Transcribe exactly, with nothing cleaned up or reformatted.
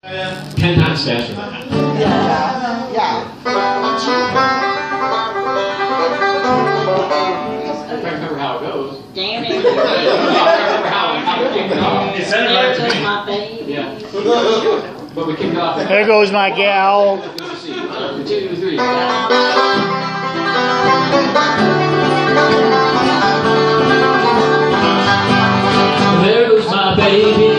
Ten times faster than that. Yeah, yeah. I remember how it goes. Damn I it. remember how, how we kicked it off. It sounded right to There goes me. my baby. Yeah. But we kicked off. There goes my gal. Let's see. One, two, three. There goes my baby.